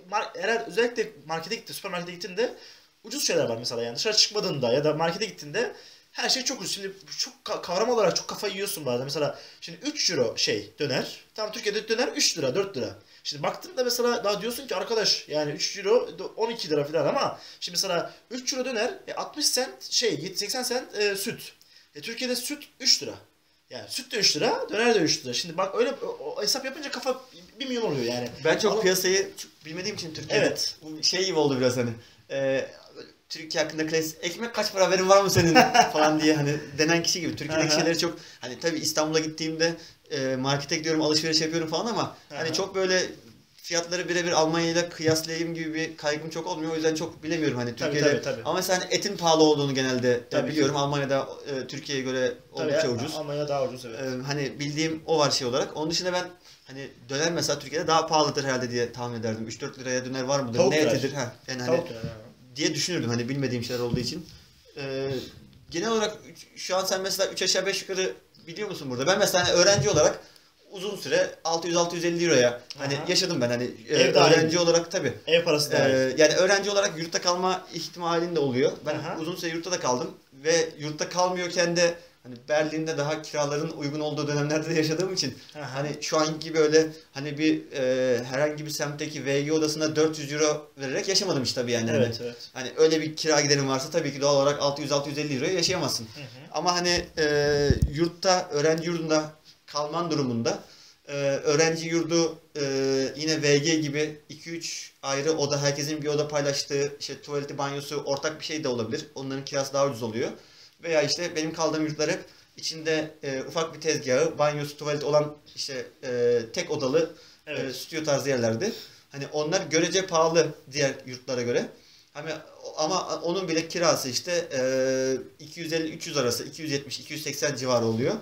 Speaker 2: mar- eğer özellikle markete gittiğinde, süpermarkete gittiğinde ucuz şeyler var mesela yani dışarı çıkmadığında ya da markete gittiğinde her şey çok ucuz. Şimdi çok ka- kavram olarak çok kafayı yiyorsun bazen. Mesela şimdi üç euro şey döner. Tam Türkiye'de döner üç lira dört lira. Şimdi baktığında mesela daha diyorsun ki arkadaş yani üç euro on iki lira falan ama şimdi mesela üç euro döner e, altmış sent şey seksen sent e, süt. E, Türkiye'de süt üç lira. Yani süt de üç lira, döner de üç lira. Şimdi bak öyle o, o hesap yapınca kafa bir milyon oluyor yani.
Speaker 1: Ben çok
Speaker 2: Ama-
Speaker 1: piyasayı çok bilmediğim için Türkiye'de
Speaker 2: Evet.
Speaker 1: bu şey gibi oldu biraz hani. Ee, Türkiye hakkında klasik ekmek kaç para haberin var mı senin falan diye hani denen kişi gibi. Türkiye'deki
Speaker 2: Aha.
Speaker 1: şeyleri çok hani tabii İstanbul'a gittiğimde e, markete gidiyorum alışveriş yapıyorum falan ama hani
Speaker 2: Aha.
Speaker 1: çok böyle fiyatları birebir Almanya ile kıyaslayayım gibi bir kaygım çok olmuyor. O yüzden çok bilemiyorum hani
Speaker 2: Tabii,
Speaker 1: Türkiye'de.
Speaker 2: tabii, tabii.
Speaker 1: Ama mesela hani etin pahalı olduğunu genelde e,
Speaker 2: Tabii ki.
Speaker 1: biliyorum. Almanya'da e, Türkiye'ye göre oldukça
Speaker 2: Tabii,
Speaker 1: ucuz.
Speaker 2: Almanya daha ucuz evet.
Speaker 1: Ee, hani bildiğim o var şey olarak. Onun dışında ben hani döner mesela Türkiye'de daha pahalıdır herhalde diye tahmin ederdim. üç dört liraya döner var mıdır?
Speaker 2: Tavuk
Speaker 1: ne
Speaker 2: döner.
Speaker 1: etidir? Ha, yani hani
Speaker 2: Tavuk döner yani.
Speaker 1: diye düşünürdüm hani bilmediğim şeyler olduğu için. Ee, genel olarak üç- şu an sen mesela üç aşağı beş yukarı biliyor musun burada? Ben mesela hani öğrenci olarak uzun süre altı yüz altı yüz elli euroya hani
Speaker 2: Aha.
Speaker 1: yaşadım ben hani e,
Speaker 2: Ev dahil.
Speaker 1: öğrenci olarak tabii.
Speaker 2: Ev parası dahil.
Speaker 1: Ee, yani öğrenci olarak yurtta kalma ihtimalin de oluyor. Ben
Speaker 2: Aha.
Speaker 1: uzun süre yurtta da kaldım ve yurtta kalmıyorken de hani Berlin'de daha kiraların uygun olduğu dönemlerde de yaşadığım için
Speaker 2: Aha.
Speaker 1: hani şu anki gibi öyle hani bir e, herhangi bir semtteki V G odasına dört yüz euro vererek yaşamadım işte tabii yani.
Speaker 2: Evet
Speaker 1: Hani,
Speaker 2: evet.
Speaker 1: hani öyle bir kira giderin varsa tabii ki doğal olarak altı yüz altı yüz elli euroya yaşayamazsın.
Speaker 2: Hı hı.
Speaker 1: Ama hani e, yurtta, öğrenci yurdunda kalman durumunda e, öğrenci yurdu e, yine V G gibi iki üç ayrı oda, herkesin bir oda paylaştığı, işte tuvaleti, banyosu, ortak bir şey de olabilir. Onların kirası daha ucuz oluyor. Veya işte benim kaldığım yurtlar hep içinde e, ufak bir tezgahı, banyosu, tuvalet olan işte e, tek odalı e,
Speaker 2: Evet.
Speaker 1: stüdyo tarzı yerlerdi. Hani onlar görece pahalı diğer yurtlara göre. Hani ama onun bile kirası işte e, iki yüz elli üç yüz arası, iki yüz yetmiş iki yüz seksen civarı oluyor.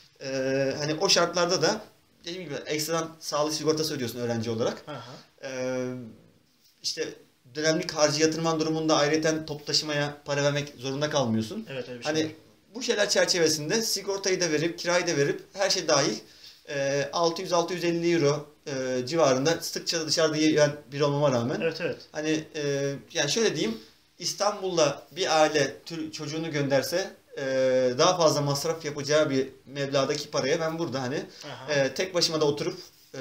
Speaker 1: E, hani o şartlarda da dediğim gibi ekstradan sağlık sigortası ödüyorsun öğrenci olarak.
Speaker 2: Aha.
Speaker 1: E, işte dönemlik harcı yatırman durumunda ayrıyeten top taşımaya para vermek zorunda kalmıyorsun.
Speaker 2: Evet öyle bir şey
Speaker 1: Hani
Speaker 2: var.
Speaker 1: bu şeyler çerçevesinde sigortayı da verip, kirayı da verip her şey dahil e, altı yüz altı yüz elli euro e, civarında sıkça da dışarıda yiyen biri olmama rağmen
Speaker 2: Evet evet.
Speaker 1: hani e, yani şöyle diyeyim, İstanbul'da bir aile tür, çocuğunu gönderse e, daha fazla masraf yapacağı bir meblağdaki paraya ben burada hani
Speaker 2: Aha.
Speaker 1: e, tek başıma da oturup e,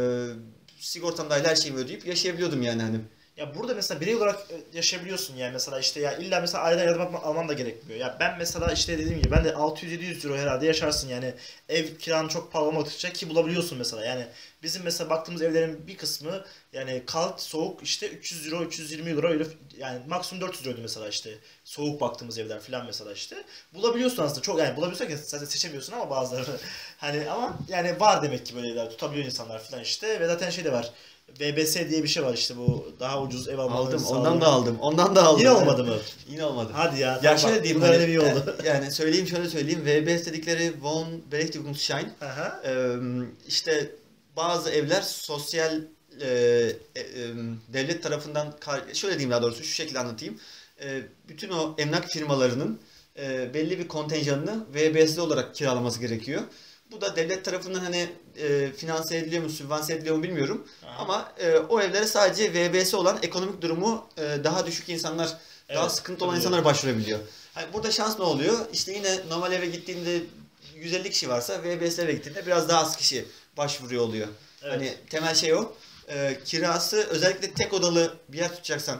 Speaker 1: sigortam dahil her şeyimi ödeyip yaşayabiliyordum yani hani.
Speaker 2: Ya burada mesela birey olarak e, yaşayabiliyorsun yani mesela işte ya illa mesela aileden yardım alma- alman da gerekmiyor. Ya ben mesela işte dediğim gibi ben de altı yüz yedi yüz euro herhalde yaşarsın yani ev kiranın çok pahalı olmadıkça ki bulabiliyorsun mesela yani bizim mesela baktığımız evlerin bir kısmı yani kalt soğuk işte üç yüz euro üç yüz yirmi euro öyle yani maksimum dört yüz euroydu mesela işte soğuk baktığımız evler falan mesela işte bulabiliyorsun aslında çok yani bulabiliyorsun ki zaten seçemiyorsun ama bazıları hani ama yani var demek ki böyle evler tutabiliyor insanlar falan işte ve zaten şey de var. V B S diye bir şey var işte bu daha ucuz ev almanı
Speaker 1: Aldım,
Speaker 2: sağlayan.
Speaker 1: ondan da aldım, ondan da aldım.
Speaker 2: Yine olmadı mı?
Speaker 1: Yine olmadı.
Speaker 2: Hadi ya.
Speaker 1: Ya
Speaker 2: tamam
Speaker 1: şöyle
Speaker 2: bak,
Speaker 1: diyeyim
Speaker 2: bu da
Speaker 1: hani,
Speaker 2: öyle bir oldu.
Speaker 1: e, yani söyleyeyim şöyle söyleyeyim. V B S dedikleri Wohn Berechtigungsschein.
Speaker 2: Aha.
Speaker 1: Ee, işte bazı evler sosyal e, e, e, devlet tarafından kar- şöyle diyeyim daha doğrusu şu şekilde anlatayım. E, bütün o emlak firmalarının e, belli bir kontenjanını V B S'li olarak kiralaması gerekiyor. Bu da devlet tarafından hani e, finanse ediliyor mu, sübvanse ediliyor mu bilmiyorum.
Speaker 2: Aha.
Speaker 1: Ama e, o evlere sadece V B S olan ekonomik durumu e, daha düşük insanlar, daha
Speaker 2: Evet,
Speaker 1: sıkıntı olan
Speaker 2: tabii.
Speaker 1: insanlar başvurabiliyor. Hani burada şans ne oluyor? İşte yine normal eve gittiğinde yüz elli kişi varsa V B S eve gittiğinde biraz daha az kişi başvuruyor oluyor.
Speaker 2: Evet.
Speaker 1: Hani temel şey o. E, kirası özellikle tek odalı bir yer tutacaksan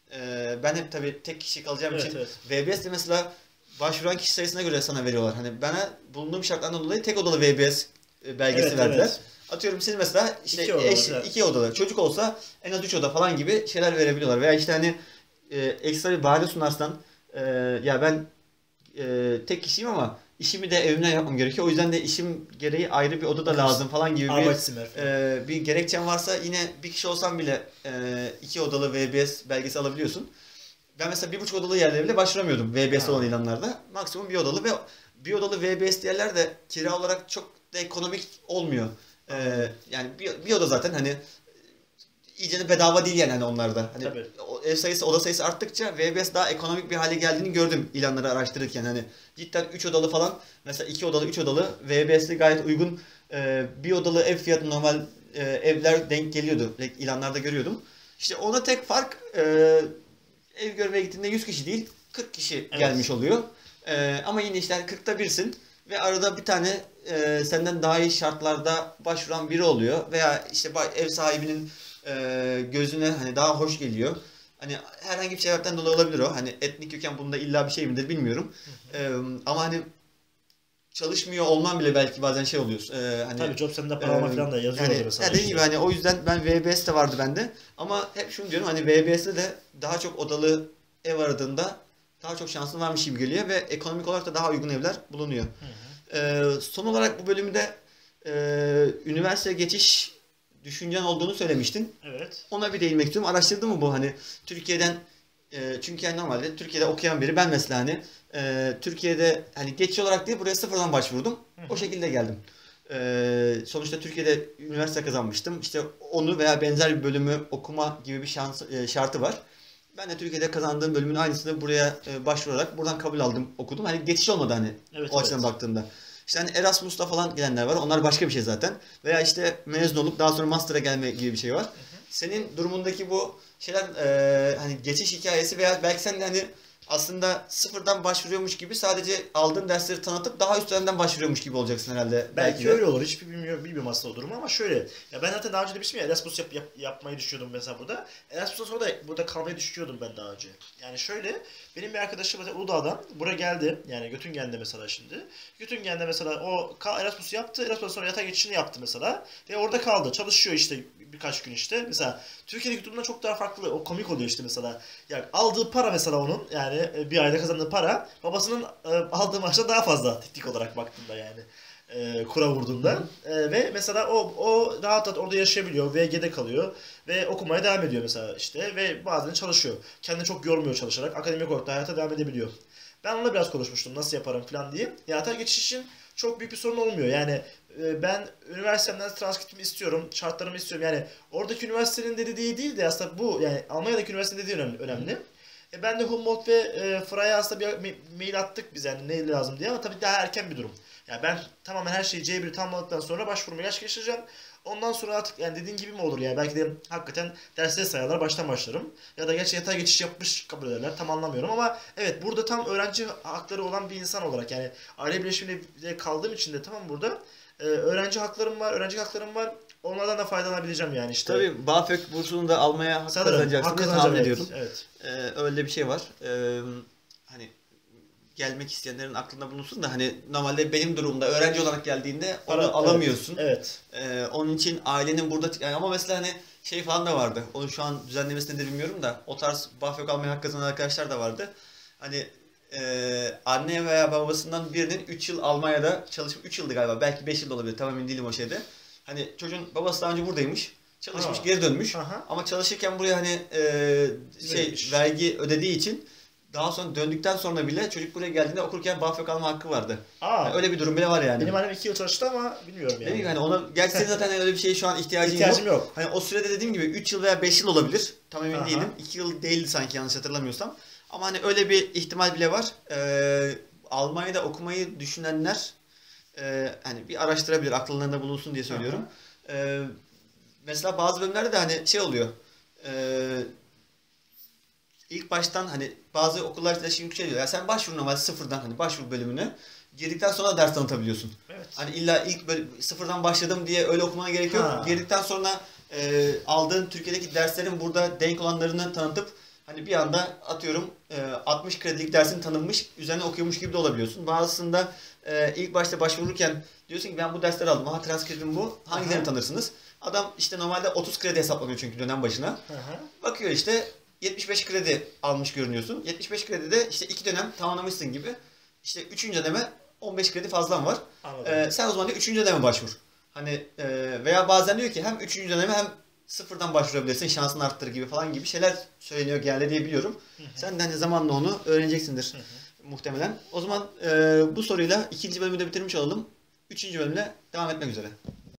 Speaker 1: e, ben hep tabii tek kişi kalacağım
Speaker 2: Evet,
Speaker 1: için
Speaker 2: evet.
Speaker 1: V B S'de mesela başvuran kişi sayısına göre sana veriyorlar. Hani bana bulunduğum şartlardan dolayı tek odalı V B S belgesi
Speaker 2: Evet,
Speaker 1: verdiler.
Speaker 2: evet.
Speaker 1: Atıyorum siz mesela işte
Speaker 2: İki odalı,
Speaker 1: eş,
Speaker 2: evet.
Speaker 1: iki odalı çocuk olsa en az üç oda falan gibi şeyler verebiliyorlar. Veya işte hani e, ekstra bir bahane sunarsan e, ya ben e, tek kişiyim ama işimi de evimden yapmam gerekiyor. O yüzden de işim gereği ayrı bir oda da lazım falan gibi bir
Speaker 2: Arbeitszimmer falan.
Speaker 1: e, bir gerekçen varsa yine bir kişi olsam bile e, iki odalı V B S belgesi alabiliyorsun. Ben mesela bir buçuk odalı yerlere bile başvuramıyordum V B S
Speaker 2: Ha.
Speaker 1: olan ilanlarda. Maksimum bir odalı ve bir odalı V B S yerler de kira olarak çok da ekonomik olmuyor. Ee, yani bir, bir oda zaten hani iyice bedava değil yani hani onlarda. Hani
Speaker 2: Tabii.
Speaker 1: o ev sayısı, oda sayısı arttıkça V B S daha ekonomik bir hale geldiğini gördüm ilanları araştırırken. Hani cidden üç odalı falan mesela iki odalı, üç odalı V B S'li gayet uygun e, bir odalı ev fiyatı normal e, evler denk geliyordu. İlanlarda görüyordum. İşte ona tek fark e, ev görmeye gittiğinde yüz kişi değil kırk kişi
Speaker 2: Evet.
Speaker 1: gelmiş oluyor. E, ama yine işte kırkta birsin ve arada bir tane e, senden daha iyi şartlarda başvuran biri oluyor veya işte ba- ev sahibinin e, gözüne hani daha hoş geliyor. Hani herhangi bir sebepten dolayı olabilir o. Hani etnik köken bunda illa bir şey midir bilmiyorum. E, ama hani çalışmıyor olman bile belki bazen şey oluyor. E, hani
Speaker 2: Tabii job sende para alma
Speaker 1: Ee,
Speaker 2: falan da yazıyor
Speaker 1: yani,
Speaker 2: orada mesela.
Speaker 1: ya dediğim gibi hani o yüzden ben V B S de vardı bende. Ama hep şunu diyorum hani V B S'de de daha çok odalı ev aradığında daha çok şansın varmış gibi geliyor ve ekonomik olarak da daha uygun evler bulunuyor.
Speaker 2: Hı hı.
Speaker 1: Ee, son olarak bu bölümde e, üniversite geçiş düşüncen olduğunu söylemiştin.
Speaker 2: Evet.
Speaker 1: Ona bir değinmek istiyorum. Araştırdın mı bu hani Türkiye'den e, çünkü yani normalde Türkiye'de okuyan biri ben mesela hani e, Türkiye'de hani geçiş olarak değil buraya sıfırdan başvurdum.
Speaker 2: Hı hı.
Speaker 1: O şekilde geldim. E, sonuçta Türkiye'de üniversite kazanmıştım. İşte onu veya benzer bir bölümü okuma gibi bir şans, e, şartı var. Ben de Türkiye'de kazandığım bölümün aynısını buraya e, başvurarak buradan kabul aldım, okudum. Hani geçiş olmadı hani
Speaker 2: Evet,
Speaker 1: o açıdan
Speaker 2: evet.
Speaker 1: baktığında. İşte hani Erasmus'ta falan gelenler var. Onlar başka bir şey zaten. Veya işte mezun olup daha sonra master'a gelme gibi bir şey var. Senin durumundaki bu şeyler e, hani geçiş hikayesi veya belki sen de hani aslında sıfırdan başvuruyormuş gibi sadece aldığın dersleri tanıtıp daha üstlerinden başvuruyormuş gibi olacaksın herhalde.
Speaker 2: Belki
Speaker 1: Belki de.
Speaker 2: öyle olur. Hiç bilmiyorum, bilmiyorum aslında o durumu ama şöyle. Ya ben zaten daha önce demiştim ya Erasmus yap, yap- yapmayı düşünüyordum mesela burada. Erasmus'tan sonra da burada kalmayı düşünüyordum ben daha önce. Yani şöyle benim bir arkadaşım mesela Uludağ'dan buraya geldi. Yani Göttingen'de mesela şimdi. Göttingen'de mesela o ka- Erasmus'u yaptı. Erasmus'tan sonra yatay geçişini yaptı mesela. Ve orada kaldı. Çalışıyor işte birkaç gün işte. Mesela Türkiye'deki durumda çok daha farklı. O komik oluyor işte mesela. Yani aldığı para mesela onun yani bir ayda kazandığı para babasının e, aldığı maaştan daha fazla teknik olarak baktığında yani e, kura vurduğunda. E, ve mesela o o rahat rahat orada yaşayabiliyor. V G'de kalıyor ve okumaya devam ediyor mesela işte ve bazen çalışıyor. Kendini çok yormuyor çalışarak. Akademik olarak da hayata devam edebiliyor. Ben onunla biraz konuşmuştum nasıl yaparım falan diye. Yatağa geçiş için çok büyük bir sorun olmuyor. Yani e, ben üniversitemden transkriptimi istiyorum, şartlarımı istiyorum. Yani oradaki üniversitenin de dediği değil de aslında bu yani Almanya'daki üniversitenin dediği önemli. önemli. E, ben de Humboldt ve e, Freie aslında bir ma- mail attık biz yani ne lazım diye ama tabii daha erken bir durum. Yani ben tamamen her şeyi C biri tamamladıktan sonra başvurumu gerçekleştireceğim. Ondan sonra artık yani dediğin gibi mi olur yani belki de hakikaten dersleri sayarlar baştan başlarım. Ya da gerçi yatay geçiş yapmış kabul ederler tam anlamıyorum ama evet burada tam öğrenci hakları olan bir insan olarak yani aile birleşiminde kaldığım için de tamam burada e, öğrenci haklarım var, öğrenci haklarım var. Onlardan da faydalanabileceğim yani işte.
Speaker 1: Tabii BAföG bursunu da almaya hak
Speaker 2: Sanırım
Speaker 1: kazanacaksın
Speaker 2: hak
Speaker 1: diye
Speaker 2: kazanacağım
Speaker 1: tahmin
Speaker 2: evet.
Speaker 1: ediyorum.
Speaker 2: Evet.
Speaker 1: Ee, öyle bir şey var. Ee, hani gelmek isteyenlerin aklında bulunsun da hani normalde benim durumda öğrenci olarak geldiğinde
Speaker 2: Para-
Speaker 1: onu alamıyorsun.
Speaker 2: Evet.
Speaker 1: Ee, onun için ailenin burada yani ama mesela hani şey falan da vardı. Onu şu an düzenlemesi nedir bilmiyorum da o tarz BAföG almaya hak kazanan arkadaşlar da vardı. Hani e, anne veya babasından birinin üç yıl Almanya'da çalışıp üç yıldı galiba. Belki beş yıl da olabilir. Tam emin değilim o şeyde. Hani çocuğun babası daha önce buradaymış. Çalışmış,
Speaker 2: Ha.
Speaker 1: geri dönmüş.
Speaker 2: Aha.
Speaker 1: Ama çalışırken buraya hani e, şey
Speaker 2: Vermiş.
Speaker 1: vergi ödediği için daha sonra döndükten sonra bile çocuk buraya geldiğinde okurken BAföG alma hakkı vardı.
Speaker 2: Aa.
Speaker 1: Yani öyle bir durum bile var yani.
Speaker 2: Benim annem iki yıl çalıştı ama bilmiyorum yani.
Speaker 1: Değil mi? Yani ona gerçi senin zaten öyle bir şeye şu an ihtiyacın
Speaker 2: İhtiyacım
Speaker 1: yok.
Speaker 2: yok.
Speaker 1: Hani o sürede dediğim gibi üç yıl veya beş yıl olabilir. Tam emin
Speaker 2: Aha.
Speaker 1: değilim. iki yıl değildi sanki yanlış hatırlamıyorsam. Ama hani öyle bir ihtimal bile var. Ee, Almanya'da okumayı düşünenler e, hani bir araştırabilir, akllarında bulunsun diye söylüyorum. Ee, mesela bazı bölümlerde de hani şey oluyor. Ee, ilk baştan hani bazı okullar işte şimdi şey diyor. Ya sen başvur normalde sıfırdan hani başvur bölümüne. Girdikten sonra ders tanıtabiliyorsun.
Speaker 2: Evet.
Speaker 1: Hani illa ilk böyle sıfırdan başladım diye öyle okumana gerek yok.
Speaker 2: Ha.
Speaker 1: Girdikten sonra e, aldığın Türkiye'deki derslerin burada denk olanlarını tanıtıp hani bir anda atıyorum e, altmış kredilik dersin tanınmış, üzerine okuyormuş gibi de olabiliyorsun. Bazısında e, ilk başta başvururken diyorsun ki ben bu dersleri aldım. Aha transkriptim bu. Hangilerini
Speaker 2: Aha.
Speaker 1: tanırsınız? Adam işte normalde otuz kredi hesaplanıyor çünkü dönem başına.
Speaker 2: Aha.
Speaker 1: Bakıyor işte yetmiş beş kredi almış görünüyorsun. yetmiş beş kredide işte iki dönem tamamlamışsın gibi. İşte üçüncü döneme on beş kredi fazlan var.
Speaker 2: Anladım.
Speaker 1: Ee, sen o zaman diyor üçüncü döneme başvur. Hani e, veya bazen diyor ki hem üçüncü döneme hem sıfırdan başvurabilirsin şansını arttır gibi falan gibi şeyler söyleniyor genelde diye biliyorum.
Speaker 2: Hı hı.
Speaker 1: Sen de hani zamanla onu öğreneceksindir
Speaker 2: Hı hı.
Speaker 1: muhtemelen. O zaman e, bu soruyla ikinci bölümü de bitirmiş olalım. Üçüncü bölümle devam etmek üzere.